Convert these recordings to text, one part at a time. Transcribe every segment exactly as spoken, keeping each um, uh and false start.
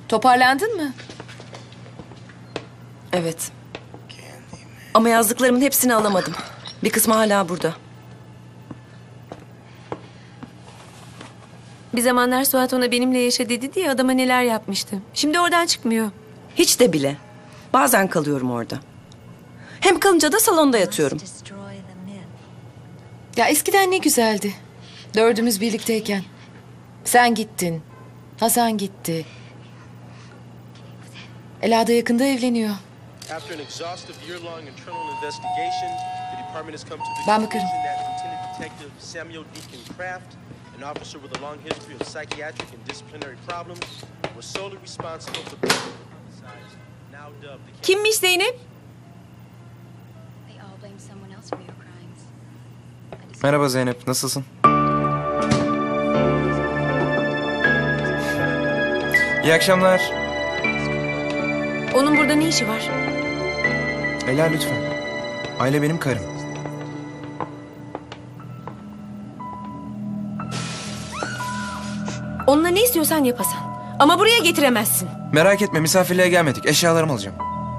Toparlandın mı? Evet. Ama yazdıklarımın hepsini alamadım. Bir kısmı hala burada. Bir zamanlar Suat ona benimle yaşa dedi diye adama neler yapmıştı. Şimdi oradan çıkmıyor. Hiç de bile. Bazen kalıyorum orada. Hem kalınca da salonda yatıyorum. Ya eskiden ne güzeldi. Dördümüz birlikteyken. Sen gittin. Hasan gitti. Ela da yakında evleniyor. After an exhaustive year-long internal investigation, the department has come to the Ben bakarım. conclusion that Lieutenant Detective Samuel Deacon Kraft, an officer with a long history of psychiatric and disciplinary problems, was solely responsible for the homicides, now dubbed the Kimmiş Zeynep? They all blame someone else for your crimes. I just- Merhaba Zeynep, nasılsın? İyi akşamlar. Onun burada ne işi var? Ela lütfen. Aile benim karım. Onunla ne istiyorsan yap Hasan. Ama buraya getiremezsin. Merak etme, misafirliğe gelmedik. Eşyalarımı alacağım.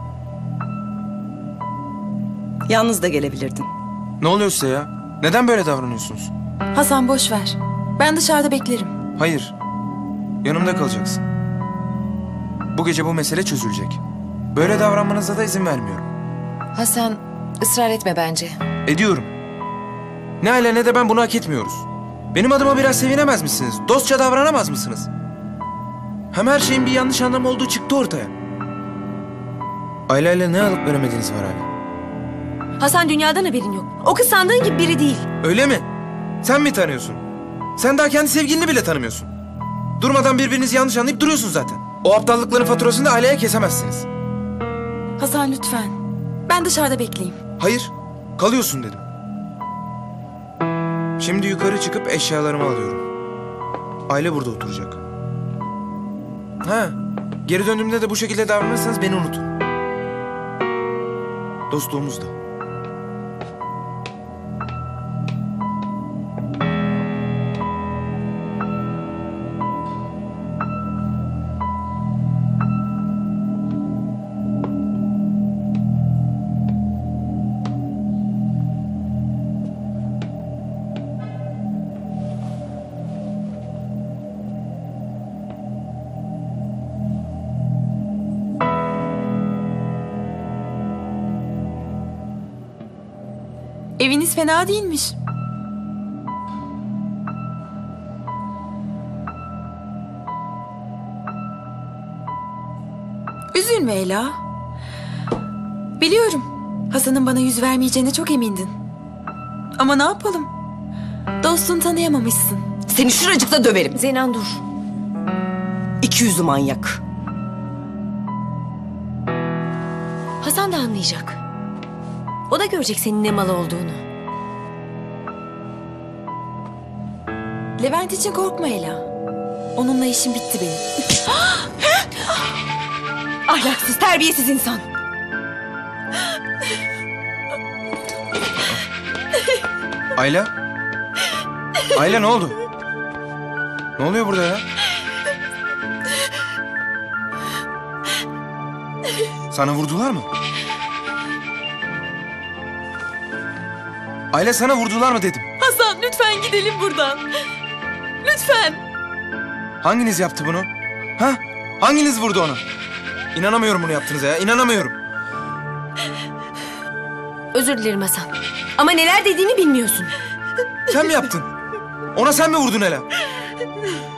Yalnız da gelebilirdin. Ne oluyor size ya? Neden böyle davranıyorsunuz? Hasan boş ver. Ben dışarıda beklerim. Hayır. Yanımda kalacaksın. Bu gece bu mesele çözülecek. Böyle davranmanıza da izin vermiyorum. Hasan, ısrar etme bence. Ediyorum. Ne Aile ne de ben bunu hak etmiyoruz. Benim adıma biraz sevinemez misiniz? Dostça davranamaz mısınız? Hem her şeyin bir yanlış anlamı olduğu çıktı ortaya. Ayla ile ne alıp veremediğiniz var hala. Hasan dünyadan haberin yok. O kız sandığın gibi biri değil. Öyle mi? Sen mi tanıyorsun? Sen daha kendi sevgilini bile tanımıyorsun. Durmadan birbirinizi yanlış anlayıp duruyorsun zaten. O aptallıkların faturasını da Aileye kesemezsiniz. Hasan lütfen. Ben dışarıda bekleyeyim. Hayır, kalıyorsun dedim. Şimdi yukarı çıkıp eşyalarımı alıyorum. Aile burada oturacak. Ha, geri döndüğümde de bu şekilde davranırsanız beni unutun. Dostluğumuz da. Eviniz fena değilmiş. Üzülme Ela. Biliyorum. Hasan'ın bana yüz vermeyeceğine çok emindin. Ama ne yapalım? Dostunu tanıyamamışsın. Seni şuracıkta döverim. Zenan dur. İki yüzlü manyak. Hasan da anlayacak. O da görecek senin ne mal olduğunu. Levent için korkma Ela. Onunla işim bitti benim. Ahlaksız, terbiyesiz insan. Ayla? Ayla ne oldu? Ne oluyor burada ya? Sana vurdular mı? Ayla sana vurdular mı dedim. Hasan lütfen gidelim buradan. Lütfen. Hanginiz yaptı bunu? Ha? Hanginiz vurdu onu? İnanamıyorum bunu yaptığınıza ya, inanamıyorum. Özür dilerim Hasan. Ama neler dediğini bilmiyorsun. Sen mi yaptın? Ona sen mi vurdun Ela?